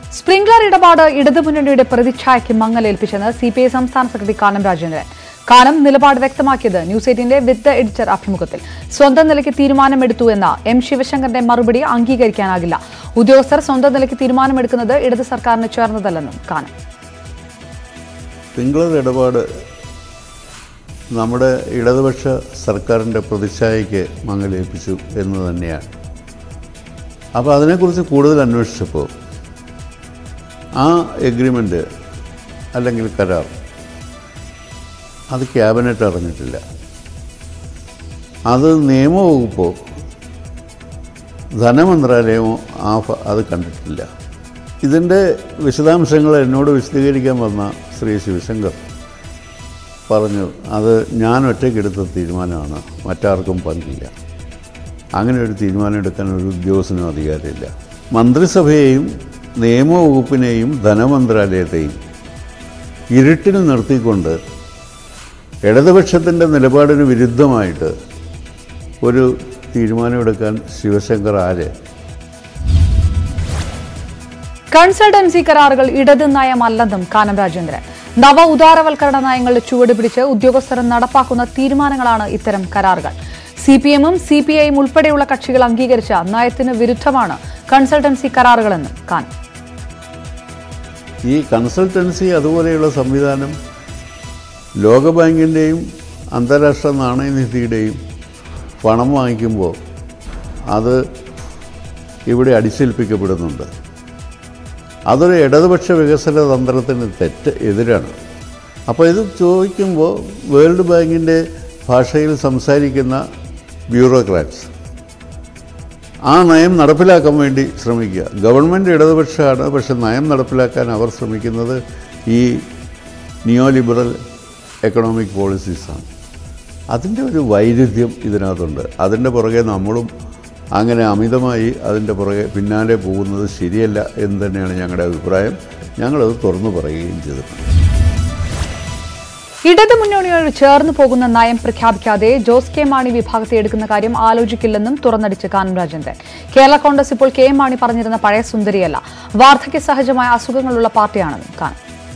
Sprinkler ഇടപാട് ഇടതുമുന്നണിയുടെ പ്രതിച്ഛായയ്ക്ക് മങ്ങലേൽപ്പിച്ചെന്ന് സിപിഐ സംസ്ഥാന സെക്രട്ടറി കാനം രാജേന്ദ്രൻ. കാനം നിലപാട് വ്യക്തമാക്കിയത് ന്യൂസ് 18ന്റെ വിത്ത് എഡിറ്റർ അഭിമുഖത്തിൽ. സ്വന്തം നിലയ്ക്ക് തീരുമാനമെടുത്തു എന്ന എം ശിവശങ്കറിന്റെ മറുപടി അംഗീകരിക്കാനാകില്ല. ഉദ്യോഗസ്ഥർ സ്വന്തം നിലയ്ക്ക് തീരുമാനമെടുക്കുന്നത് ഇടത് സർക്കാരിന് ചേർന്നതല്ലെന്നും കാനം. സ്പ്രിംഗ്ലർ ഇടപാട് നമ്മുടെ ഇടതുപക്ഷ സർക്കാരിൻ്റെ പ്രതിച്ഛായയ്ക്ക് മങ്ങലേൽപ്പിച്ചു എന്ന് തന്നെയാണ്. അപ്പോൾ അതിനെക്കുറിച്ച് കൂടുതൽ അന്വേഷിച്ചപ്പോൾ ആ എഗ്രിമെൻ്റ് അല്ലെങ്കിൽ കരാർ അത് ക്യാബിനറ്റ് അറിഞ്ഞിട്ടില്ല. അത് നിയമവകുപ്പോ ധനമന്ത്രാലയമോ അത് കണ്ടിട്ടില്ല. ഇതിൻ്റെ വിശദാംശങ്ങൾ എന്നോട് വിശദീകരിക്കാൻ വന്ന ശ്രീ ശിവശങ്കർ പറഞ്ഞു, അത് ഞാൻ ഒറ്റയ്ക്കെടുത്ത തീരുമാനമാണ്, മറ്റാർക്കും പങ്കില്ല. അങ്ങനെ ഒരു തീരുമാനം എടുക്കാൻ ഒരു ഉദ്യോഗസ്ഥനും അധികാരമില്ല. മന്ത്രിസഭയെയും നിയമവകുപ്പിനെയും ധനമന്ത്രാലയത്തെയും ഇരുട്ടിന് നിർത്തിക്കൊണ്ട് ഇടതുപക്ഷത്തിൻ്റെ നിലപാടിന് വിരുദ്ധമായിട്ട് ഒരു തീരുമാനമെടുക്കാൻ ശിവശങ്കർ ആര്? കൺസൾട്ടൻസി കരാറുകൾ ഇടത് നയമല്ലെന്നും കാനം രാജേന്ദ്രൻ. നവ ഉദാരവൽക്കരണ നയങ്ങളുടെ ചുവട് പിടിച്ച് ഉദ്യോഗസ്ഥർ നടപ്പാക്കുന്ന തീരുമാനങ്ങളാണ് ഇത്തരം കരാറുകൾ. സിപിഎമ്മും സിപിഐയും ഉൾപ്പെടെയുള്ള കക്ഷികൾ അംഗീകരിച്ച നയത്തിന് വിരുദ്ധമാണ് കൺസൾട്ടൻസി കരാറുകളെന്നും കാനം. ഈ കൺസൾട്ടൻസി അതുപോലെയുള്ള സംവിധാനം ലോകബാങ്കിൻ്റെയും അന്താരാഷ്ട്ര നാണയനിധിയുടെയും പണം വാങ്ങിക്കുമ്പോൾ അത് ഇവിടെ അടിച്ചേൽപ്പിക്കപ്പെടുന്നുണ്ട്. അതൊരു ഇടതുപക്ഷ വികസന തന്ത്രത്തിന് എതിരാണ്. അപ്പോൾ ഇത് ചോദിക്കുമ്പോൾ വേൾഡ് ബാങ്കിൻ്റെ ഭാഷയിൽ സംസാരിക്കുന്ന ബ്യൂറോക്രാറ്റ്സ് ആ നയം നടപ്പിലാക്കാൻ വേണ്ടി ശ്രമിക്കുക. ഗവൺമെൻറ് ഇടതുപക്ഷമാണ്, പക്ഷെ നയം നടപ്പിലാക്കാൻ അവർ ശ്രമിക്കുന്നത് ഈ നിയോ ലിബറൽ എക്കണോമിക് പോളിസീസാണ്. അതിൻ്റെ ഒരു വൈരുദ്ധ്യം ഇതിനകത്തുണ്ട്. അതിൻ്റെ പുറകെ നമ്മളും അങ്ങനെ അമിതമായി അതിൻ്റെ പുറകെ പിന്നാലെ പോകുന്നത് ശരിയല്ല എന്ന് തന്നെയാണ് ഞങ്ങളുടെ അഭിപ്രായം. ഞങ്ങളത് തുറന്നു പറയുകയും ചെയ്തിട്ടുണ്ട്. ഇടതുമുന്നണിയോട് ചേർന്ന് പോകുന്ന നയം പ്രഖ്യാപിക്കാതെ ജോസ് കെ മാണി വിഭാഗത്തെ എടുക്കുന്ന കാര്യം ആലോചിക്കില്ലെന്നും തുറന്നടിച്ച് കാനം രാജേന്ദ്രൻ. കേരള കോൺഗ്രസ് ഇപ്പോൾ കെ മാണി പറഞ്ഞിരുന്ന പഴയ സുന്ദരിയല്ല, വാർദ്ധക്യ സഹജമായ അസുഖങ്ങളുള്ള പാർട്ടിയാണെന്നും കാനം.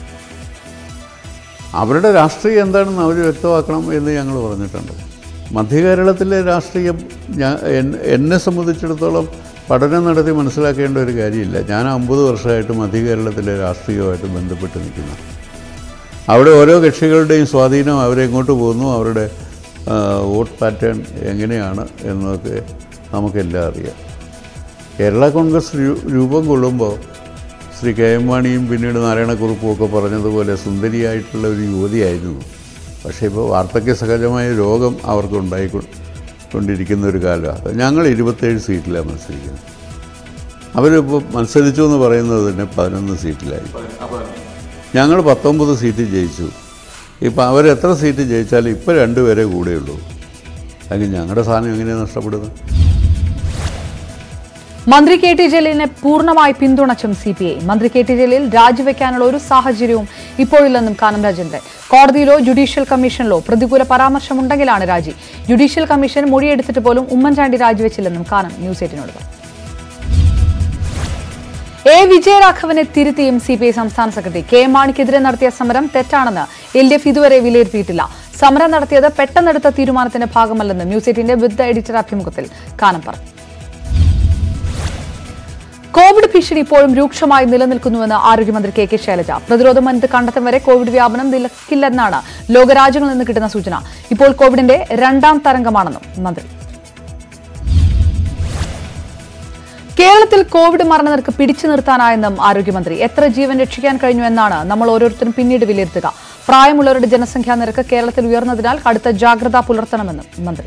അവരുടെ രാഷ്ട്രീയം എന്താണെന്ന് അവർ വ്യക്തമാക്കണം എന്ന് ഞങ്ങൾ പറഞ്ഞിട്ടുണ്ട്. മധ്യകേരളത്തിലെ രാഷ്ട്രീയം എന്നെ സംബന്ധിച്ചിടത്തോളം പഠനം നടത്തി മനസ്സിലാക്കേണ്ട ഒരു കാര്യമില്ല. ഞാൻ 50 വർഷമായിട്ട് മധ്യകേരളത്തിലെ രാഷ്ട്രീയവുമായിട്ട് ബന്ധപ്പെട്ട് നിൽക്കുന്ന. അവിടെ ഓരോ കക്ഷികളുടെയും സ്വാധീനം അവരെങ്ങോട്ട് പോകുന്നു, അവരുടെ വോട്ട് പാറ്റേൺ എങ്ങനെയാണ് എന്നൊക്കെ നമുക്കെല്ലാം അറിയാം. കേരള കോൺഗ്രസ് രൂപം കൊള്ളുമ്പോൾ ശ്രീ കെ എം മാണിയും പിന്നീട് നാരായണക്കുറുപ്പും ഒക്കെ പറഞ്ഞതുപോലെ സുന്ദരിയായിട്ടുള്ള ഒരു യുവതിയായിരുന്നു. പക്ഷേ ഇപ്പോൾ വാർദ്ധക്യ സഹജമായ രോഗം അവർക്ക് ഉണ്ടായിക്കൊണ്ടിരിക്കുന്ന ഒരു കാലമാണ്. ഞങ്ങൾ 27 സീറ്റിലാണ് മത്സരിക്കുന്നത്. അവരിപ്പോൾ മത്സരിച്ചു എന്ന് പറയുന്നത് തന്നെ 11 സീറ്റിലായി. ഞങ്ങൾ 19 സീറ്റ് ജയിച്ചു. ഇപ്പോൾ അവരെത്ര സീറ്റ് ജയിച്ചാലും ഇപ്പോൾ 2 പേരെ കൂടെയുള്ളൂ. അല്ലെങ്കിൽ ഞങ്ങളുടെ സ്ഥാനം എങ്ങനെയാണ് നഷ്ടപ്പെടുന്നത്? മന്ത്രി കെ ടി ജലീലിനെ പൂർണ്ണമായി പിന്തുണച്ചും സിപിഐ. മന്ത്രി കെ ടി ജലീൽ രാജിവെക്കാനുള്ള ഒരു സാഹചര്യവും ഇപ്പോഴില്ലെന്നും കാനം രാജേന്ദ്രൻ. കോടതിയിലോ ജുഡീഷ്യൽ കമ്മീഷനിലോ പ്രതികൂല പരാമർശമുണ്ടെങ്കിലാണ് രാജി. ജുഡീഷ്യൽ കമ്മീഷൻ മൊഴിയെടുത്തിട്ട് പോലും ഉമ്മൻചാണ്ടി രാജിവെച്ചില്ലെന്നും കാനം ന്യൂസ് 18നോട് പറഞ്ഞു. എ വിജയരാഘവനെ തിരുത്തിയും സിപിഐ സംസ്ഥാന സെക്രട്ടറി. കെ മാണിക്കെതിരെ നടത്തിയ സമരം തെറ്റാണെന്ന് LDF ഇതുവരെ വിലയിരുത്തിയിട്ടില്ല. സമരം നടത്തിയത് പെട്ടെന്നെടുത്ത തീരുമാനത്തിന്റെ ഭാഗമല്ലെന്ന് ന്യൂസ് 18ന്റെ വിത്ത് എഡിറ്റർ അഭിമുഖത്തിൽ കാനം പറഞ്ഞു. കോവിഡ് ഭീഷണി ഇപ്പോഴും രൂക്ഷമായി നിലനിൽക്കുന്നുവെന്ന് ആരോഗ്യമന്ത്രി കെ ശൈലജ. പ്രതിരോധ മരുന്ന് കണ്ടെത്തും വരെ കോവിഡ് വ്യാപനം നിലക്കില്ലെന്നാണ് ലോകരാജ്യങ്ങളിൽ നിന്ന് കിട്ടുന്ന സൂചന. ഇപ്പോൾ കോവിഡിന്റെ 2ാം തരംഗമാണെന്നും മന്ത്രി. കേരളത്തിൽ കോവിഡ് മരണനിരക്ക് പിടിച്ചു നിർത്താനായെന്നും ആരോഗ്യമന്ത്രി. എത്ര ജീവൻ രക്ഷിക്കാൻ കഴിഞ്ഞു എന്നാണ് നമ്മൾ ഓരോരുത്തരും പിന്നീട് വിലയിരുത്തുക. പ്രായമുള്ളവരുടെ ജനസംഖ്യാ നിരക്ക് കേരളത്തിൽ ഉയർന്നതിനാൽ കടുത്ത ജാഗ്രത പുലർത്തണമെന്നും മന്ത്രി.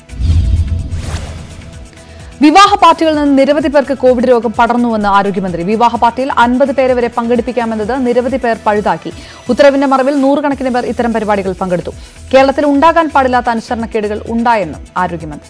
വിവാഹ പാർട്ടികളിൽ നിന്ന് നിരവധി പേർക്ക് കോവിഡ് രോഗം പടർന്നുവെന്ന് ആരോഗ്യമന്ത്രി. വിവാഹ പാർട്ടിയിൽ 50 പേരെ വരെ പങ്കെടുപ്പിക്കാമെന്നത് നിരവധി പേർ പഴുതാക്കി. ഉത്തരവിന്റെ മറവിൽ 100 കണക്കിന് പേർ ഇത്തരം പരിപാടികൾ പങ്കെടുത്തു. കേരളത്തിൽ ഉണ്ടാകാൻ പാടില്ലാത്ത അനുസരണക്കേടുകൾ ഉണ്ടായെന്നും ആരോഗ്യമന്ത്രി.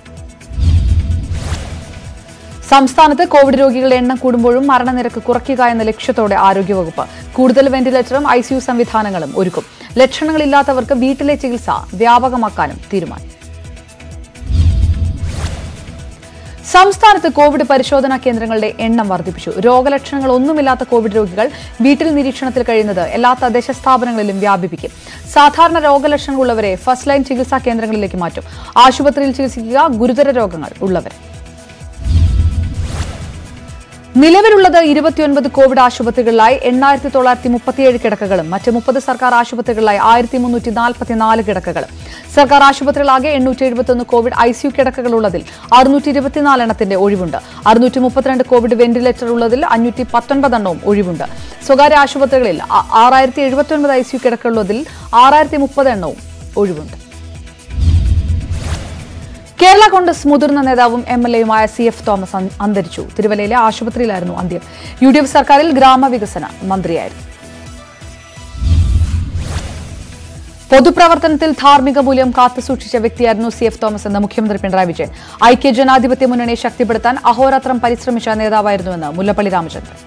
സംസ്ഥാനത്ത് കോവിഡ് രോഗികളുടെ എണ്ണം കൂടുമ്പോഴും മരണനിരക്ക് കുറയ്ക്കുക എന്ന ലക്ഷ്യത്തോടെ ആരോഗ്യവകുപ്പ് കൂടുതൽ വെന്റിലേറ്ററും ICU സംവിധാനങ്ങളും ഒരുക്കും. ലക്ഷണങ്ങളില്ലാത്തവർക്ക് വീട്ടിലെ ചികിത്സ വ്യാപകമാക്കാനും തീരുമാനം. സംസ്ഥാനത്ത് കോവിഡ് പരിശോധനാ കേന്ദ്രങ്ങളുടെ എണ്ണം വർദ്ധിപ്പിച്ചു. രോഗലക്ഷണങ്ങൾ ഒന്നുമില്ലാത്ത കോവിഡ് രോഗികൾ വീട്ടിൽ നിരീക്ഷണത്തിൽ കഴിയുന്നത് എല്ലാ തദ്ദേശ സ്ഥാപനങ്ങളിലും വ്യാപിപ്പിക്കും. സാധാരണ രോഗലക്ഷണങ്ങളുള്ളവരെ ഫസ്റ്റ് ലൈൻ ചികിത്സാ കേന്ദ്രങ്ങളിലേക്ക് മാറ്റും. ആശുപത്രിയിൽ ചികിത്സിക്കുക ഗുരുതര രോഗങ്ങൾ ഉള്ളവരെ. നിലവിലുള്ളത് 29 കോവിഡ് ആശുപത്രികളിലായി 8937 കിടക്കകളും മറ്റ് 30 സർക്കാർ ആശുപത്രികളിലായി 1344 കിടക്കകളും. സർക്കാർ ആശുപത്രികളാകെ 871 കോവിഡ് ICU കിടക്കകളുള്ളതിൽ 624 എണ്ണത്തിന്റെ ഒഴിവുണ്ട്. 632 കോവിഡ് വെന്റിലേറ്റർ ഉള്ളതിൽ 519 എണ്ണവും ഒഴിവുണ്ട്. സ്വകാര്യ ആശുപത്രികളിൽ 6079 ICU കിടക്കകളുള്ളതിൽ 6030 എണ്ണവും ഒഴിവുണ്ട്. കേരള കോൺഗ്രസ് മുതിർന്ന നേതാവും MLA-യുമായ CF തോമസ് അന്തരിച്ചു. തിരുവല്ലയിലെ ആശുപത്രിയിലായിരുന്നു അന്ത്യം. UDF സർക്കാരിൽ ഗ്രാമവികസന മന്ത്രിയായിരുന്നു. പൊതുപ്രവർത്തനത്തിൽ ധാർമ്മിക മൂല്യം കാത്തുസൂക്ഷിച്ച വ്യക്തിയായിരുന്നു CF തോമസ് എന്ന് മുഖ്യമന്ത്രി പിണറായി വിജയൻ. ഐക്യ ജനാധിപത്യ മുന്നണിയെ ശക്തിപ്പെടുത്താൻ അഹോരാത്രം പരിശ്രമിച്ച നേതാവായിരുന്നുവെന്ന് മുല്ലപ്പള്ളി രാമചന്ദ്രൻ.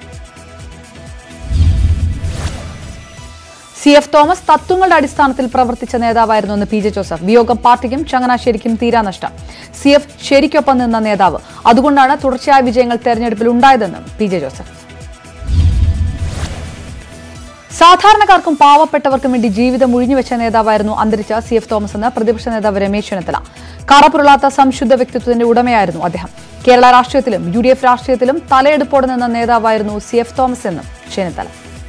CF തോമസ് തത്വങ്ങളുടെ അടിസ്ഥാനത്തിൽ പ്രവർത്തിച്ച നേതാവായിരുന്നുവെന്ന് PJ ജോസഫ്. വിയോഗം പാർട്ടിക്കും ചങ്ങനാശ്ശേരിക്കും തീരാനഷ്ടം. CF ശരിക്കൊപ്പം നിന്ന നേതാവ്. അതുകൊണ്ടാണ് തുടർച്ചയായ വിജയങ്ങൾ തെരഞ്ഞെടുപ്പിൽ ഉണ്ടായതെന്നും PJ ജോസഫ്. സാധാരണക്കാർക്കും പാവപ്പെട്ടവർക്കും വേണ്ടി ജീവിതം ഒഴിഞ്ഞുവെച്ച നേതാവായിരുന്നു അന്തരിച്ച CF തോമസ് എന്ന് പ്രതിപക്ഷ നേതാവ് രമേശ് ചെന്നിത്തല. കറപുരളാത്ത സംശുദ്ധ വ്യക്തിത്വത്തിന്റെ ഉടമയായിരുന്നു അദ്ദേഹം. കേരള രാഷ്ട്രീയത്തിലും UDF രാഷ്ട്രീയത്തിലും തലയെടുപ്പോടെ നിന്ന നേതാവായിരുന്നു CF തോമസ് എന്നും ചെന്നിത്തല.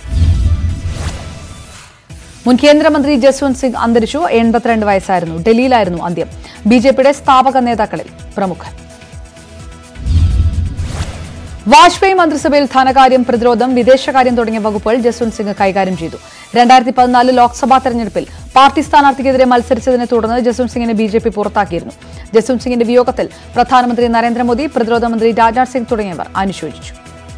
മുൻ കേന്ദ്രമന്ത്രി ജസ്വന്ത് സിംഗ് അന്തരിച്ചു. 82 വയസ്സായിരുന്നു. ഡൽഹിയിലായിരുന്നു അന്ത്യം. BJPയുടെ സ്ഥാപക നേതാക്കളിൽ പ്രമുഖൻ. വാജ്പേയി മന്ത്രിസഭയിൽ ധനകാര്യം, പ്രതിരോധം, വിദേശകാര്യം തുടങ്ങിയ വകുപ്പുകൾ ജസ്വന്ത് സിംഗ് കൈകാര്യം ചെയ്തു. 2014 ലോക്സഭാ തെരഞ്ഞെടുപ്പിൽ പാർട്ടി സ്ഥാനാർത്ഥിക്കെതിരെ മത്സരിച്ചതിനെ തുടർന്ന് ജസ്വന്ത് സിംഗിനെ BJP പുറത്താക്കിയിരുന്നു. ജസ്വന്ത് സിംഗിന്റെ വിയോഗത്തിൽ പ്രധാനമന്ത്രി നരേന്ദ്രമോദി, പ്രതിരോധ മന്ത്രി രാജ്നാഥ് സിംഗ് തുടങ്ങിയവർ അനുശോചിച്ചു.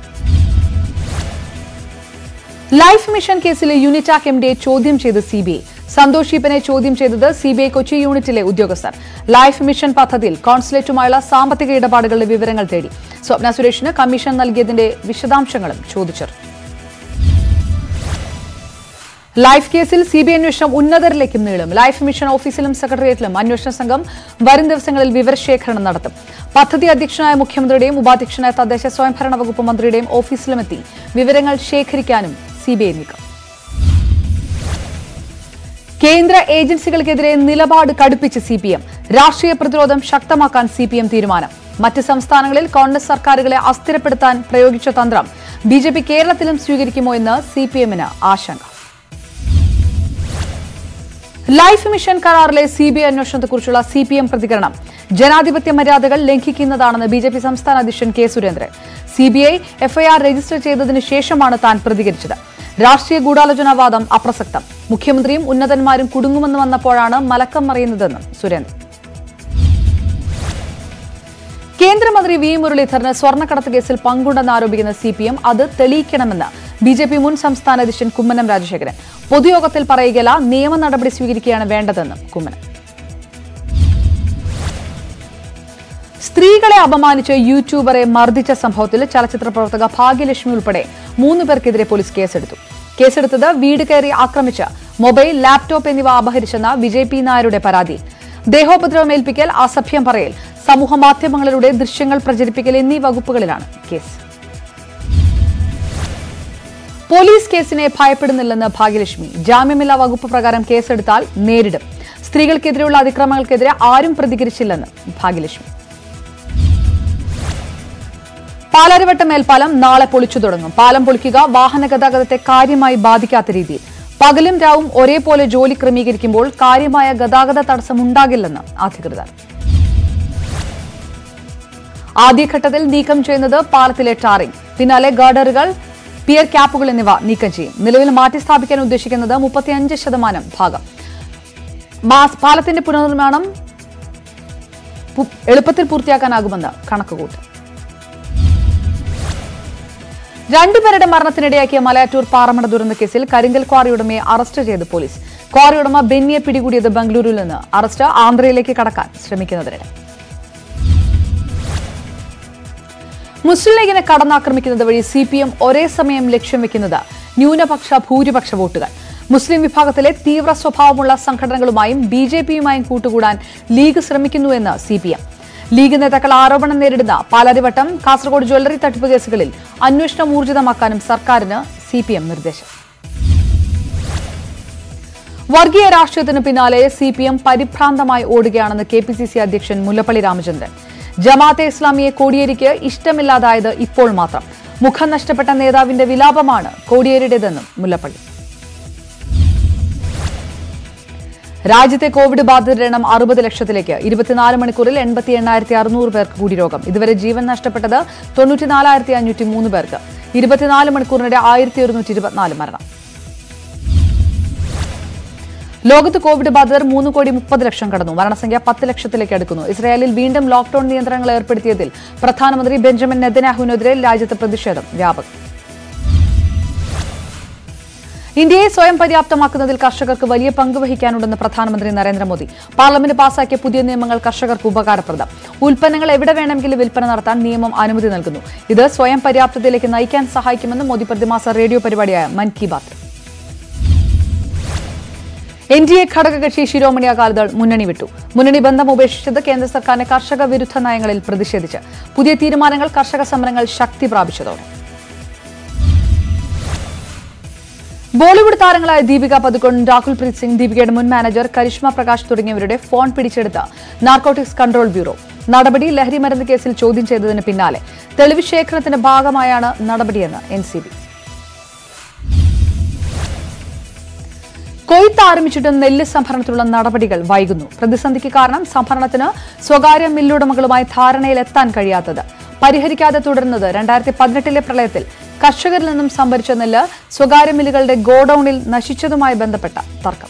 ലൈഫ് മിഷൻ കേസിലെ യൂണിറ്റാക് MDയെ ചോദ്യം ചെയ്ത് CBI. സന്തോഷ് ഈപ്പനെ ചോദ്യം ചെയ്തത് CBI കൊച്ചി യൂണിറ്റിലെ ഉദ്യോഗസ്ഥർ. ലൈഫ് മിഷൻ പദ്ധതിയിൽ കോൺസുലേറ്റുമായുള്ള സാമ്പത്തിക ഇടപാടുകളുടെ വിവരങ്ങൾ തേടി. സ്വപ്ന സുരേഷിന് കമ്മീഷൻ നൽകിയതിന്റെ വിശദാംശങ്ങളും ചോദിച്ചറിഞ്ഞു. ലൈഫ് കേസിൽ CBI അന്വേഷണം ഉന്നതരിലേക്കും നീളും. ലൈഫ് മിഷൻ ഓഫീസിലും സെക്രട്ടേറിയറ്റിലും അന്വേഷണ സംഘം വരും ദിവസങ്ങളിൽ വിവരശേഖരണം നടത്തും. പദ്ധതി അധ്യക്ഷനായ മുഖ്യമന്ത്രിയുടെയും ഉപാധ്യക്ഷനായ തദ്ദേശ സ്വയംഭരണ വകുപ്പ് മന്ത്രിയുടെയും ഓഫീസിലുമെത്തി വിവരങ്ങൾ ശേഖരിക്കാനും CBI നീക്കം. കേന്ദ്ര ഏജൻസികൾക്കെതിരെ നിലപാട് കടുപ്പിച്ച് CPM. രാഷ്ട്രീയ പ്രതിരോധം ശക്തമാക്കാൻ CPM തീരുമാനം. മറ്റ് സംസ്ഥാനങ്ങളിൽ കോൺഗ്രസ് സർക്കാരുകളെ അസ്ഥിരപ്പെടുത്താൻ പ്രയോഗിച്ച തന്ത്രം BJP കേരളത്തിലും സ്വീകരിക്കുമോ എന്ന് CPM-ന് ആശങ്ക. ലൈഫ് മിഷൻ കരാറിലെ CBI അന്വേഷണത്തെക്കുറിച്ചുള്ള CPM പ്രതികരണം ജനാധിപത്യ മര്യാദകൾ ലംഘിക്കുന്നതാണെന്ന് BJP സംസ്ഥാന അധ്യക്ഷൻ K. Surendran. CBI FIR register ചെയ്തതിനു ശേഷമാണ് താൻ പ്രതികരിച്ചത്. രാഷ്ട്രീയ ഗൂഢാലോചനാവാദം അപ്രസക്തം. മുഖ്യമന്ത്രിയും ഉന്നതന്മാരും കുടുങ്ങുമെന്ന് വന്നപ്പോഴാണ് മലക്കം മറിയുന്നതെന്നും സുരേന്ദ്രൻ. കേന്ദ്രമന്ത്രി V. മുരളീധരന് സ്വർണ്ണക്കടത്ത് കേസിൽ പങ്കുണ്ടെന്ന് ആരോപിക്കുന്ന CPM അത് തെളിയിക്കണമെന്ന് BJP മുൻ സംസ്ഥാന അധ്യക്ഷൻ കുമ്മനം രാജശേഖരൻ. പൊതുയോഗത്തിൽ പറയുകയല്ല, നിയമ നടപടി സ്വീകരിക്കുകയാണ് വേണ്ടതെന്നും കുമ്മനം. സ്ത്രീകളെ അപമാനിച്ച് യൂട്യൂബറെ മർദ്ദിച്ച സംഭവത്തിൽ ചലച്ചിത്ര പ്രവർത്തക ഭാഗ്യലക്ഷ്മി ഉൾപ്പെടെ 3 പേർക്കെതിരെ പോലീസ് കേസെടുത്തു. കേസെടുത്തത് വീട് കയറി ആക്രമിച്ച് മൊബൈൽ, ലാപ്ടോപ്പ് എന്നിവ അപഹരിച്ചെന്ന വിജയ് P. നായരുടെ പരാതി. ദേഹോപദ്രവമേൽപ്പിക്കൽ, അസഭ്യം പറയൽ, സമൂഹമാധ്യമങ്ങളിലൂടെ ദൃശ്യങ്ങൾ പ്രചരിപ്പിക്കൽ എന്നീ വകുപ്പുകളിലാണ് കേസ്. പോലീസ് കേസിനെ ഭയപ്പെടുന്നില്ലെന്ന് ഭാഗ്യലക്ഷ്മി. ജാമ്യമില്ലാ വകുപ്പ് പ്രകാരം കേസെടുത്താൽ നേരിടും. സ്ത്രീകൾക്കെതിരെയുള്ള അതിക്രമങ്ങൾക്കെതിരെ ആരും പ്രതികരിച്ചില്ലെന്ന് ഭാഗ്യലക്ഷ്മി. പാലാരിവട്ടം മേൽപ്പാലം നാളെ പൊളിച്ചു തുടങ്ങും. പാലം പൊളിക്കുക വാഹന ഗതാഗതത്തെ കാര്യമായി ബാധിക്കാത്ത രീതിയിൽ. പകലും രാവും ഒരേപോലെ ജോലി ക്രമീകരിക്കുമ്പോൾ കാര്യമായ ഗതാഗത തടസ്സം ഉണ്ടാകില്ലെന്ന് അധികൃതർ. ആദ്യഘട്ടത്തിൽ നീക്കം ചെയ്യുന്നത് പാലത്തിലെ ടാറിംഗ്, പിന്നാലെ ഗാർഡറുകൾ, പിയർ ക്യാപ്പുകൾ എന്നിവ നീക്കം ചെയ്യും. നിലവിൽ മാറ്റിസ്ഥാപിക്കാൻ ഉദ്ദേശിക്കുന്നത് 35% ഭാഗം. പാലത്തിന്റെ പുനർനിർമ്മാണം എളുപ്പത്തിൽ പൂർത്തിയാക്കാനാകുമെന്ന് കണക്കുകൂട്ടും. 2 പേരുടെ മരണത്തിനിടയാക്കിയ മലയാറ്റൂർ പാറമട ദുരന്ത കേസിൽ കരിങ്കൽ ക്വാറി ഉടമയെ അറസ്റ്റ് ചെയ്ത് പോലീസ്. ക്വാറി ഉടമ ബെന്നിയെ പിടികൂടിയത് ബംഗളൂരുവിൽ നിന്ന്. അറസ്റ്റ് ആന്ധ്രയിലേക്ക് കടക്കാൻ ശ്രമിക്കുന്നതിനിടെ. മുസ്ലിം ലീഗിനെ കടന്നാക്രമിക്കുന്നത് വഴി CPM ഒരേ സമയം ലക്ഷ്യം വെക്കുന്നത് ന്യൂനപക്ഷ ഭൂരിപക്ഷ വോട്ടുകൾ. മുസ്ലിം വിഭാഗത്തിലെ തീവ്ര സ്വഭാവമുള്ള സംഘടനകളുമായും BJP-യുമായും കൂട്ടുകൂടാൻ ലീഗ് ശ്രമിക്കുന്നുവെന്ന് CPM. ലീഗ് നേതാക്കൾ ആരോപണം നേരിടുന്ന പാലാരിവട്ടം കാസർഗോഡ് ജ്വല്ലറി തട്ടിപ്പ് കേസുകളിൽ അന്വേഷണം ഊർജിതമാക്കാനും സർക്കാരിന് CPM നിർദ്ദേശം. വർഗീയ രാഷ്ട്രീയത്തിന് പിന്നാലെ CPM പരിഭ്രാന്തമായി ഓടുകയാണെന്ന് KPCC അധ്യക്ഷൻ മുല്ലപ്പള്ളി രാമചന്ദ്രൻ. ജമാഅത്തെ ഇസ്ലാമിയെ കോടിയേരിക്ക് ഇഷ്ടമില്ലാതായത് ഇപ്പോൾ മാത്രം. മുഖം നഷ്ടപ്പെട്ട നേതാവിന്റെ വിലാപമാണ് കോടിയേരിയുടേതെന്നും മുല്ലപ്പള്ളി. രാജ്യത്തെ കോവിഡ് ബാധിതരുടെ എണ്ണം 60 ലക്ഷത്തിലേക്ക്. 24 മണിക്കൂറിൽ 88,600 പേർക്ക് കൂടി രോഗം. ഇതുവരെ ജീവൻ നഷ്ടപ്പെട്ടത് 94,503 പേർക്ക്. 24 മണിക്കൂറിനിടെ 1,124 മരണം. ലോകത്ത് കോവിഡ് ബാധിതർ 3,30,00,000 കടന്നു. മരണസംഖ്യ 10 ലക്ഷത്തിലേക്ക് അടുക്കുന്നു. ഇസ്രായേലിൽ വീണ്ടും ലോക്ഡൌൺ നിയന്ത്രണങ്ങൾ ഏർപ്പെടുത്തിയതിൽ പ്രധാനമന്ത്രി ബെഞ്ചമിൻ നെതന്യാഹുവിനെതിരെ രാജ്യത്ത് പ്രതിഷേധം വ്യാപകം. ഇന്ത്യയെ സ്വയം പര്യാപ്തമാക്കുന്നതിൽ കർഷകർക്ക് വലിയ പങ്ക് വഹിക്കാനുണ്ടെന്ന് പ്രധാനമന്ത്രി നരേന്ദ്രമോദി. പാർലമെന്റ് പാസാക്കിയ പുതിയ നിയമങ്ങൾ കർഷകർക്ക് ഉപകാരപ്രദം. ഉൽപ്പന്നങ്ങൾ എവിടെ വേണമെങ്കിലും വിൽപ്പന നടത്താൻ നിയമം അനുമതി നൽകുന്നു. ഇത് സ്വയം പര്യാപ്തതയിലേക്ക് നയിക്കാൻ സഹായിക്കുമെന്ന് മോദി പ്രതിമാസ റേഡിയോ പരിപാടിയായ മൻ കി ബാത്ത്. NDA ഘടകകക്ഷി ശിരോമണി അകാലിദൾ മുന്നണി വിട്ടു. മുന്നണി ബന്ധം ഉപേക്ഷിച്ചത് കേന്ദ്ര സർക്കാരിന്റെ കർഷക വിരുദ്ധ നയങ്ങളിൽ പ്രതിഷേധിച്ച്. പുതിയ തീരുമാനങ്ങൾ കർഷക സമരങ്ങൾ ശക്തി പ്രാപിച്ചതോടെ. ബോളിവുഡ് താരങ്ങളായ ദീപിക പദുക്കോൺ, രാകുൽ പ്രീത് സിംഗ്, ദീപികയുടെ മുൻ മാനേജർ കരിഷ്മ പ്രകാശ് തുടങ്ങിയവരുടെ ഫോൺ പിടിച്ചെടുത്ത നാർക്കോട്ടിക്സ് കൺട്രോൾ ബ്യൂറോ. നടപടി ലഹരിമരുന്ന് കേസിൽ ചോദ്യം ചെയ്തതിന് പിന്നാലെ തെളിവ് ശേഖരണത്തിന്റെ ഭാഗമായാണ് നടപടിയെന്ന് NCB. കൊയ്ത്ത് ആരംഭിച്ചിട്ടും നെല്ല് സംഭരണത്തിലുള്ള നടപടികൾ വൈകുന്നു. പ്രതിസന്ധിക്ക് കാരണം സംഭരണത്തിന് സ്വകാര്യ മില്ലുടമകളുമായി ധാരണയിലെത്താൻ കഴിയാത്തത്. പരിഹരിക്കാതെ തുടരുന്നത് 2018 പ്രളയത്തിൽ കർഷകരിൽ നിന്നും സംഭരിച്ച നെല്ല് സ്വകാര്യ മില്ലുകളുടെ ഗോഡൌണിൽ നശിച്ചതുമായി ബന്ധപ്പെട്ട തർക്കം.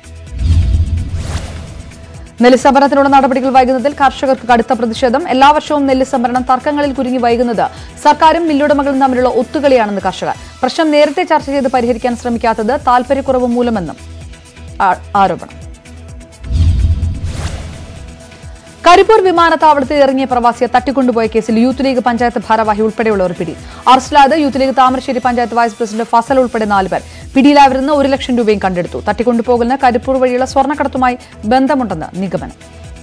നെല്ല് സംഭരണത്തിനുള്ള നടപടികൾ വൈകുന്നതിൽ കർഷകർക്ക് കടുത്ത പ്രതിഷേധം. എല്ലാ വർഷവും നെല്ല് സംഭരണം തർക്കങ്ങളിൽ കുരുങ്ങി വൈകുന്നത് സർക്കാരും മില്ലുടമകളും തമ്മിലുള്ള ഒത്തുകളിയാണെന്ന് കർഷകർ. പ്രശ്നം നേരത്തെ ചർച്ച ചെയ്ത് പരിഹരിക്കാൻ ശ്രമിക്കാത്തത് താൽപര്യക്കുറവ് മൂലമെന്നും ആരോപണം. കരിപ്പൂർ വിമാനത്താവളത്തിൽ ഇറങ്ങിയ പ്രവാസിയെ തട്ടിക്കൊണ്ടുപോയ കേസിൽ യൂത്ത് ലീഗ് പഞ്ചായത്ത് ഭാരവാഹി ഉൾപ്പെടെയുള്ളവർ പിടി. അറസ്റ്റിലായത് youth league Thamarassery panchayat vice president Fazal ഉൾപ്പെടെ 4 പേർ. പിടിയിലാവരുന്ന് 1 ലക്ഷം രൂപയും കണ്ടെടുത്തു. തട്ടിക്കൊണ്ടുപോകുന്ന കരിപ്പൂർ വഴിയുള്ള സ്വർണ്ണക്കടത്തുമായി ബന്ധമുണ്ടെന്ന് നിഗമനം.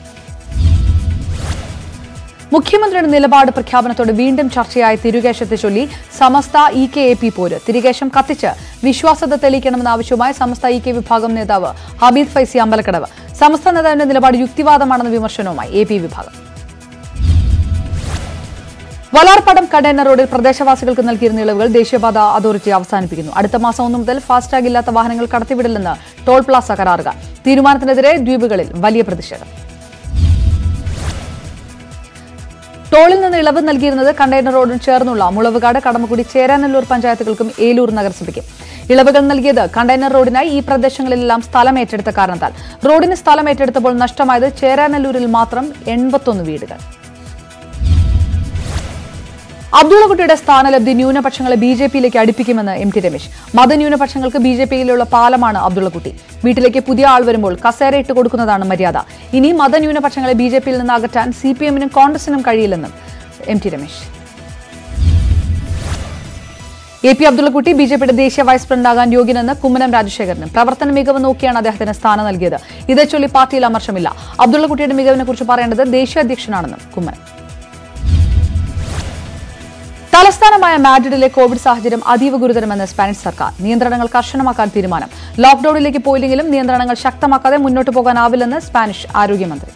മുഖ്യമന്ത്രിയുടെ നിലപാട് പ്രഖ്യാപനത്തോടെ വീണ്ടും ചർച്ചയായ തിരുകേശത്തെ ചൊല്ലി സമസ്ത EKAP പോര്. തിരുകേശം കത്തിച്ച് വിശ്വാസ്യത തെളിയിക്കണമെന്ന ആവശ്യവുമായി സമസ്ത EK വിഭാഗം നേതാവ് ഹബീദ് ഫൈസി അമ്പലക്കടവ്. സമസ്ത നേതാവിന്റെ നിലപാട് യുക്തിവാദമാണെന്ന വിമർശനവുമായി AP വിഭാഗം. വലാർപടം കണ്ടെയ്നർ റോഡിൽ പ്രദേശവാസികൾക്ക് നൽകിയിരുന്ന ഇളവുകൾ ദേശീയപാത അതോറിറ്റി അവസാനിപ്പിക്കുന്നു. അടുത്ത മാസം 1 മുതൽ ഫാസ്ടാഗ് ഇല്ലാത്ത വാഹനങ്ങൾ കടത്തിവിടില്ലെന്ന് ടോൾ പ്ലാസ കരാറുകാർ. തീരുമാനത്തിനെതിരെ ദ്വീപുകളിൽ വലിയ പ്രതിഷേധം. ടോളിൽ നിന്ന് ഇളവ് നൽകിയിരുന്നത് കണ്ടെയ്നർ റോഡിന് ചേർന്നുള്ള മുളവുകാട്, കടമക്കുടി, ചേരാനെല്ലൂർ പഞ്ചായത്തുകൾക്കും ഏലൂർ നഗരസഭയ്ക്കും. ഇളവുകൾ നൽകിയത് കണ്ടെയ്നർ റോഡിനായി ഈ പ്രദേശങ്ങളിലെല്ലാം സ്ഥലം ഏറ്റെടുത്ത കാരണത്താൽ. റോഡിന് സ്ഥലം ഏറ്റെടുത്തപ്പോൾ നഷ്ടമായത് ചേരാനെല്ലൂരിൽ മാത്രം 81 വീടുകൾ. അബ്ദുള്ളക്കുട്ടിയുടെ സ്ഥാനലബ്ധി ന്യൂനപക്ഷങ്ങളെ BJPയിലേക്ക് അടുപ്പിക്കുമെന്ന് MT രമേശ്. മതന്യൂനപക്ഷങ്ങൾക്ക് BJPയിലുള്ള പാലമാണ് അബ്ദുള്ളക്കുട്ടി. വീട്ടിലേക്ക് പുതിയ ആൾ വരുമ്പോൾ കസേര ഇട്ട് കൊടുക്കുന്നതാണ് മര്യാദ. ഇനി മതന്യൂനപക്ഷങ്ങളെ BJPയിൽ നിന്ന് അകറ്റാൻ CPMനും കോൺഗ്രസിനും കഴിയില്ലെന്നും MT രമേശ്. AP അബ്ദുള്ളക്കുട്ടി BJPയുടെ ദേശീയ വൈസ് പ്രസിഡന്റാകാൻ യോഗ്യനെന്ന് കുമ്മനം രാജശേഖരനും. പ്രവർത്തന മികവ് നോക്കിയാണ് അദ്ദേഹത്തിന് സ്ഥാനം നൽകിയത്. ഇതേ ചൊല്ലി പാർട്ടിയിൽ അമർഷമില്ല. അബ്ദുള്ളക്കുട്ടിയുടെ മികവിനെ കുറിച്ച് പറയേണ്ടത് ദേശീയ അധ്യക്ഷനാണെന്നും കുമ്മനം. തലസ്ഥാനമായ മാഡ്രിഡിലെ കോവിഡ് സാഹചര്യം അതീവ ഗുരുതരമെന്ന് സ്പാനിഷ് സർക്കാർ. നിയന്ത്രണങ്ങൾ കർശനമാക്കാൻ തീരുമാനം. ലോക്ഡൌണിലേക്ക് പോയില്ലെങ്കിലും നിയന്ത്രണങ്ങൾ ശക്തമാക്കാതെ മുന്നോട്ടു പോകാനാവില്ലെന്ന് സ്പാനിഷ് ആരോഗ്യമന്ത്രി.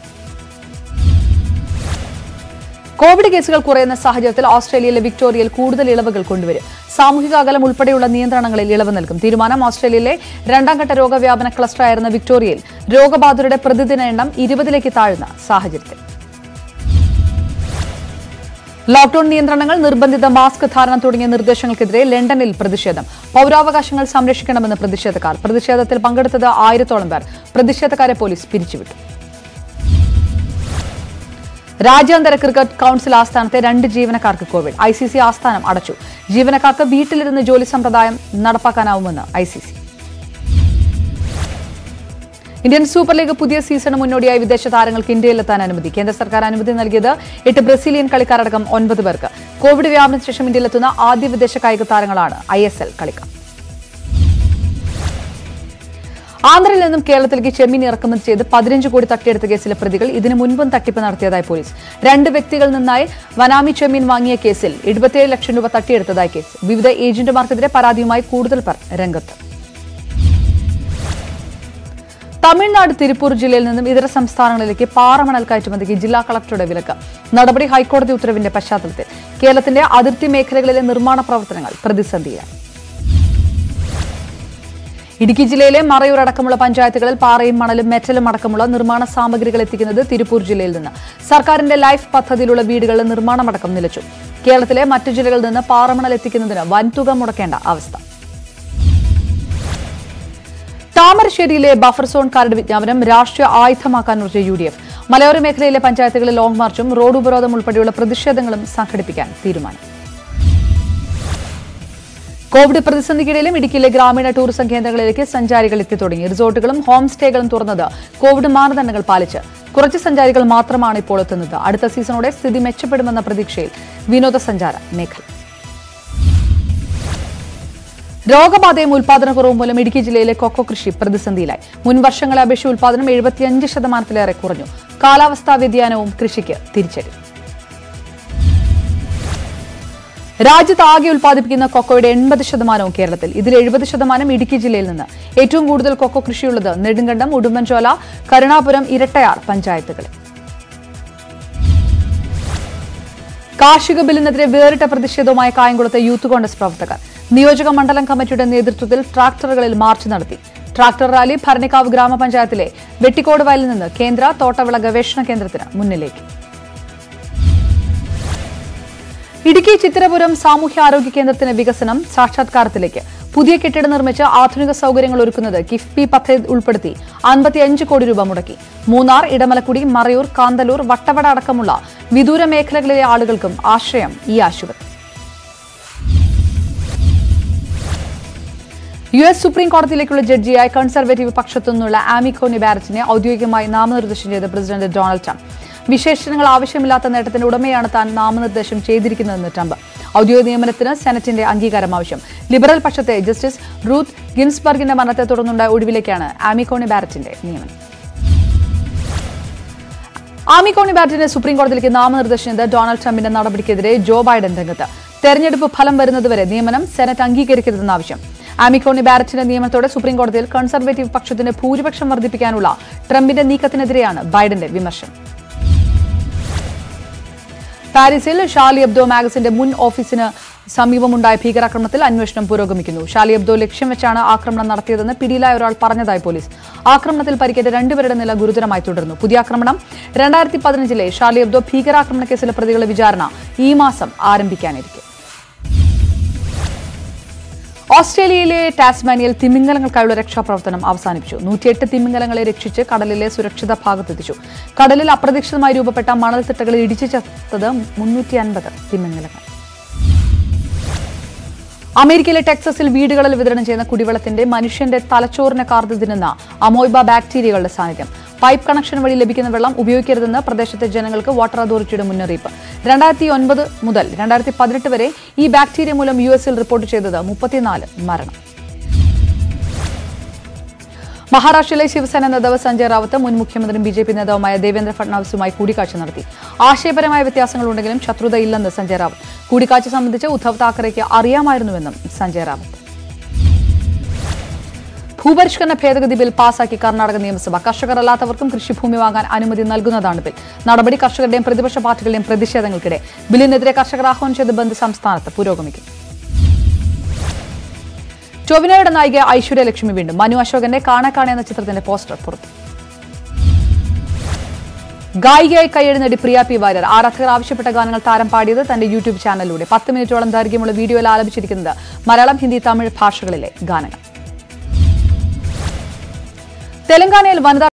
കോവിഡ് കേസുകൾ കുറയുന്ന സാഹചര്യത്തിൽ ഓസ്ട്രേലിയയിലെ വിക്ടോറിയയിൽ കൂടുതൽ ഇളവുകൾ കൊണ്ടുവരും. സാമൂഹിക അകലം ഉൾപ്പെടെയുള്ള നിയന്ത്രണങ്ങളിൽ ഇളവ് നൽകും. തീരുമാനം ഓസ്ട്രേലിയയിലെ 2ാം ഘട്ട രോഗവ്യാപന ക്ലസ്റ്ററായിരുന്ന വിക്ടോറിയയിൽ രോഗബാധിതരുടെ പ്രതിദിന എണ്ണം 20ലേക്ക് താഴ്ന്ന സാഹചര്യത്തിൽ. ലോക്ഡൌൺ നിയന്ത്രണങ്ങൾ, നിർബന്ധിത മാസ്ക് ധാരണം തുടങ്ങിയ നിർദ്ദേശങ്ങൾക്കെതിരെ ലണ്ടനിൽ പ്രതിഷേധം. പൌരാവകാശങ്ങൾ സംരക്ഷിക്കണമെന്ന് പ്രതിഷേധക്കാർ. പ്രതിഷേധത്തിൽ പങ്കെടുത്തത് 1000ഓളം പേർ. പ്രതിഷേധക്കാരെ പോലീസ് പിരിച്ചുവിട്ടു. രാജ്യാന്തര ക്രിക്കറ്റ് കൌൺസിൽ ആസ്ഥാനത്തെ 2 ജീവനക്കാർക്ക് കോവിഡ്. ICC ആസ്ഥാനം അടച്ചു. ജീവനക്കാർക്ക് വീട്ടിലിരുന്ന് ജോലി സമ്പ്രദായം നടപ്പാക്കാനാവുമെന്ന് ICC. ഇന്ത്യൻ സൂപ്പർ ലീഗ് പുതിയ സീസണ് മുന്നോടിയായി വിദേശ താരങ്ങൾക്ക് ഇന്ത്യയിലെത്താൻ അനുമതി. കേന്ദ്ര സർക്കാർ അനുമതി നൽകിയത് 8 ബ്രസീലിയൻ കളിക്കാരടക്കം 9 പേർക്ക്. കോവിഡ് വ്യാപനത്തിന് ശേഷം ഇന്ത്യയിലെത്തുന്ന ആദ്യ വിദേശ കായിക താരങ്ങളാണ് ISL കളിക്കാർ. ആന്ധ്രയിൽ നിന്നും കേരളത്തിലേക്ക് ചെമ്മീൻ ഇറക്കുമതി ചെയ്ത് 15 കോടി തട്ടിയെടുത്ത കേസിലെ പ്രതികൾ ഇതിനു മുൻപും തട്ടിപ്പ് നടത്തിയതായി പോലീസ്. 2 വ്യക്തികളിൽ നിന്നായി വനാമി ചെമ്മീൻ വാങ്ങിയ കേസിൽ 77 ലക്ഷം രൂപ തട്ടിയെടുത്തതായി കേസ്. വിവിധ ഏജന്റുമാർക്കെതിരെ പരാതിയുമായി കൂടുതൽ പേർ രംഗത്ത്. തമിഴ്നാട് തിരുപ്പൂർ ജില്ലയിൽ നിന്നും ഇതര സംസ്ഥാനങ്ങളിലേക്ക് പാറമണൽ കയറ്റുമതിക്ക് ജില്ലാ കളക്ടറുടെ വിലക്ക്. നടപടി ഹൈക്കോടതി ഉത്തരവിന്റെ പശ്ചാത്തലത്തിൽ കേരളത്തിന്റെ അതിർത്തി മേഖലകളിലെ നിർമ്മാണ പ്രവർത്തനങ്ങൾ പ്രതിസന്ധിയിലാണ്. ഇടുക്കി ജില്ലയിലെ മറയൂർ അടക്കമുള്ള പഞ്ചായത്തുകളിൽ പാറയും മണലും മെറ്റലും അടക്കമുള്ള നിർമ്മാണ സാമഗ്രികൾ എത്തിക്കുന്നത് തിരുപ്പൂർ ജില്ലയിൽ നിന്ന്. സർക്കാരിന്റെ ലൈഫ് പദ്ധതിയിലുള്ള വീടുകളുടെ നിർമ്മാണമടക്കം നിലച്ചു. കേരളത്തിലെ മറ്റു ജില്ലകളിൽ നിന്ന് പാറമണൽ എത്തിക്കുന്നതിന് വൻതുക മുടക്കേണ്ട അവസ്ഥ. താമരശ്ശേരിയിലെ ബഫർ സോൺ കരട് വിജ്ഞാപനം രാഷ്ട്രീയ ആയുധമാക്കാനുറച്ച UDF. മലയോര മേഖലയിലെ പഞ്ചായത്തുകളിൽ ലോങ് മാർച്ചും റോഡ് ഉപരോധം ഉൾപ്പെടെയുള്ള പ്രതിഷേധങ്ങളും സംഘടിപ്പിക്കാൻ തീരുമാനം. കോവിഡ് പ്രതിസന്ധിക്കിടയിലും ഇടുക്കിയിലെ ഗ്രാമീണ ടൂറിസം കേന്ദ്രങ്ങളിലേക്ക് സഞ്ചാരികൾ എത്തിത്തുടങ്ങി. റിസോർട്ടുകളും ഹോം സ്റ്റേകളും തുറന്നത് കോവിഡ് മാനദണ്ഡങ്ങൾ പാലിച്ച്. കുറച്ച് സഞ്ചാരികൾ മാത്രമാണ് ഇപ്പോൾ എത്തുന്നത്. അടുത്ത സീസണോടെ സ്ഥിതി മെച്ചപ്പെടുമെന്ന പ്രതീക്ഷയിൽ വിനോദസഞ്ചാര മേഖല. രോഗബാധയും ഉൽപാദനക്കുറവും മൂലം ഇടുക്കി ജില്ലയിലെ കൊക്കോ കൃഷി പ്രതിസന്ധിയിലായി. മുൻ വർഷങ്ങളെ അപേക്ഷിച്ച് ഉൽപാദനം 75% കുറഞ്ഞു. കാലാവസ്ഥാ വ്യതിയാനവും കൃഷിക്ക് തിരിച്ചടി. രാജ്യത്ത് ആകെ ഉൽപ്പാദിപ്പിക്കുന്ന കൊക്കോയുടെ 80% കേരളത്തിൽ. ഇതിൽ 70% ഇടുക്കി ജില്ലയിൽ നിന്ന്. ഏറ്റവും കൂടുതൽ കൊക്കോ കൃഷിയുള്ളത് നെടുങ്കണ്ടം, ഉടുമ്പൻചോല, കരുണാപുരം, ഇരട്ടയാർ പഞ്ചായത്തുകളിൽ. കാർഷിക ബില്ലിനെതിരെ വേറിട്ട പ്രതിഷേധവുമായി കായംകുളത്തെ യൂത്ത് കോൺഗ്രസ് പ്രവർത്തകർ. നിയോജക മണ്ഡലം കമ്മിറ്റിയുടെ നേതൃത്വത്തിൽ ട്രാക്ടറുകളിൽ മാർച്ച് നടത്തി. ട്രാക്ടർ റാലി ഭരണിക്കാവ് ഗ്രാമപഞ്ചായത്തിലെ വെട്ടിക്കോട് വയലിൽ നിന്ന് കേന്ദ്ര തോട്ടവിള ഗവേഷണ കേന്ദ്രത്തിന് മുന്നിലേക്ക്. ഇടുക്കി ചിത്തിരപുരം സാമൂഹ്യാരോഗ്യ കേന്ദ്രത്തിന്റെ വികസനം സാക്ഷാത്കാരത്തിലേക്ക്. പുതിയ കെട്ടിടം നിർമ്മിച്ച് ആധുനിക സൌകര്യങ്ങൾ ഒരുക്കുന്നത് കിഫ്ബി പദ്ധതി ഉൾപ്പെടുത്തി 55 കോടി രൂപ മുടക്കി. മൂന്നാർ, ഇടമലക്കുടി, മറയൂർ, കാന്തല്ലൂർ, വട്ടവട അടക്കമുള്ള വിദൂര മേഖലകളിലെ ആളുകൾക്കും ആശ്രയം ഈ ആശുപത്രി. US സുപ്രീം കോടതിയിലേക്കുള്ള ജഡ്ജിയായി കൺസർവേറ്റീവ് പക്ഷത്തു നിന്നുള്ള ആമിക്കോണി ബാരറ്റിനെ ഔദ്യോഗികമായി നാമനിർദ്ദേശം ചെയ്ത പ്രസിഡന്റ് ഡൊണാൾഡ് ട്രംപ്. വിശേഷണങ്ങൾ ആവശ്യമില്ലാത്ത നേട്ടത്തിന്റെ ഉടമയാണ് താൻ നാമനിർദ്ദേശം ചെയ്തിരിക്കുന്നതെന്ന് ട്രംപ്. ഔദ്യോഗിക നിയമനത്തിന് സെനറ്റിന്റെ അംഗീകാരം ആവശ്യം. ലിബറൽ പക്ഷത്തെ ജസ്റ്റിസ് റൂത്ത് ഗിൻസ്ബർഗിന്റെ മരണത്തെ തുടർന്നുണ്ടായ ഒഴിവിലേക്കാണ് ആമിക്കോണി ബാരറ്റിന്റെ നിയമനം. ആമിക്കോണി ബാരറ്റിനെ സുപ്രീം കോടതിയിലേക്ക് നാമനിർദ്ദേശം ചെയ്ത ഡൊണാൾഡ് ട്രംപിന്റെ നടപടിക്കെതിരെ ജോ ബൈഡൻ രംഗത്ത്. തെരഞ്ഞെടുപ്പ് ഫലം വരുന്നതുവരെ നിയമനം സെനറ്റ് അംഗീകരിക്കരുതെന്ന ആവശ്യം. ആമിക്കോണി ബാരറ്റിന്റെ നിയമനത്തോടെ സുപ്രീം കോടതിയിൽ കൺസർവേറ്റീവ് പക്ഷത്തിന്റെ ഭൂരിപക്ഷം വർദ്ധിപ്പിക്കാനുള്ള ട്രംപിന്റെ നീക്കത്തിനെതിരെയാണ് ബൈഡന്റെ വിമർശനം. പാരീസിൽ ഷാർലി എബ്ദോ മാഗസിന്റെ മുൻ ഓഫീസിന് സമീപമുണ്ടായ ഭീകരാക്രമണത്തിൽ അന്വേഷണം പുരോഗമിക്കുന്നു. ഷാർലി എബ്ദോ ലക്ഷ്യം വെച്ചാണ് ആക്രമണം നടത്തിയതെന്ന് പിടിയിലായ ഒരാൾ പറഞ്ഞതായി പോലീസ്. ആക്രമണത്തിൽ പരിക്കേറ്റ 2 പേരുടെ നില ഗുരുതരമായി തുടരുന്നു. പുതിയ ആക്രമണം 2015 ഷാർലി എബ്ദോ ഭീകരാക്രമണ കേസിലെ പ്രതികളുടെ വിചാരണ ഈ മാസം ആരംഭിക്കാനിരിക്കും. ഓസ്ട്രേലിയയിലെ ടാസ്മാനിയയിൽ തിമിംഗലങ്ങൾക്കായുള്ള രക്ഷാപ്രവർത്തനം അവസാനിപ്പിച്ചു. 108 തിമിംഗലങ്ങളെ രക്ഷിച്ച് കടലിലെ സുരക്ഷിത ഭാഗത്തെത്തിച്ചു. കടലിൽ അപ്രതീക്ഷിതമായി രൂപപ്പെട്ട മണൽത്തിട്ടകളിൽ ഇടിച്ചു ചത്തത് 350 തിമിംഗലങ്ങൾ. അമേരിക്കയിലെ ടെക്സസിൽ വീടുകളിൽ വിതരണം ചെയ്യുന്ന കുടിവെള്ളത്തിന്റെ മനുഷ്യന്റെ തലച്ചോറിനെ കാർന്നു തിന്നുന്ന അമോയ്ബ ബാക്ടീരിയകളുടെ സാന്നിധ്യം. പൈപ്പ് കണക്ഷൻ വഴി ലഭിക്കുന്ന വെള്ളം ഉപയോഗിക്കരുതെന്ന് പ്രദേശത്തെ ജനങ്ങൾക്ക് വാട്ടർ അതോറിറ്റിയുടെ മുന്നറിയിപ്പ്. 2009 മുതൽ 2018 വരെ ഈ ബാക്ടീരിയ മൂലം US റിപ്പോർട്ട് ചെയ്തത് 34 മരണം. മഹാരാഷ്ട്രയിലെ ശിവസേന നേതാവ് സഞ്ജയ് റാവത്ത് മുൻ മുഖ്യമന്ത്രിയും BJP നേതാവുമായ ദേവേന്ദ്ര ഫഡ്നാവിസുമായി കൂടിക്കാഴ്ച നടത്തി. ആശയപരമായ വ്യത്യാസങ്ങളുണ്ടെങ്കിലും ശത്രുതയില്ലെന്ന് സഞ്ജയ് റാവത്ത്. കൂടിക്കാഴ്ച സംബന്ധിച്ച് ഉദ്ധവ് താക്കറെയ്ക്ക് അറിയാമായിരുന്നുവെന്നും സഞ്ജയ് റാവത്ത്. ഭൂപരിഷ്കരണ ഭേദഗതി ബിൽ പാസാക്കി കർണാടക നിയമസഭ. കർഷകരല്ലാത്തവർക്കും കൃഷിഭൂമി വാങ്ങാൻ അനുമതി നൽകുന്നതാണ് ബിൽ. നടപടി കർഷകരുടെയും പ്രതിപക്ഷ പാർട്ടികളുടെയും പ്രതിഷേധങ്ങൾക്കിടെ. ബില്ലിനെതിരെ കർഷകർ ആഹ്വാനം ചെയ്ത ബന്ദ് സംസ്ഥാനത്ത് പുരോഗമിക്കും. ടൊവിനോയുടെ നായിക ഐശ്വര്യലക്ഷ്മി വീണ്ടും. മനു അശോകന്റെ കാണാ എന്ന ചിത്രത്തിന്റെ പോസ്റ്റർ പുറത്തു. ഗായികയായി കയ്യടി നേടി പ്രിയ പി വാര്യർ. ആരാധകർ ആവശ്യപ്പെട്ട ഗാനങ്ങൾ താരം പാടിയത് തന്റെ യൂട്യൂബ് ചാനലിലൂടെ. 10 മിനിറ്റോളം ദൈർഘ്യമുള്ള വീഡിയോയിൽ ആലപിച്ചിരിക്കുന്നത് മലയാളം, ഹിന്ദി, തമിഴ് ഭാഷകളിലെ ഗാനങ്ങൾ. തെലങ്കാനയിൽ വനിതാ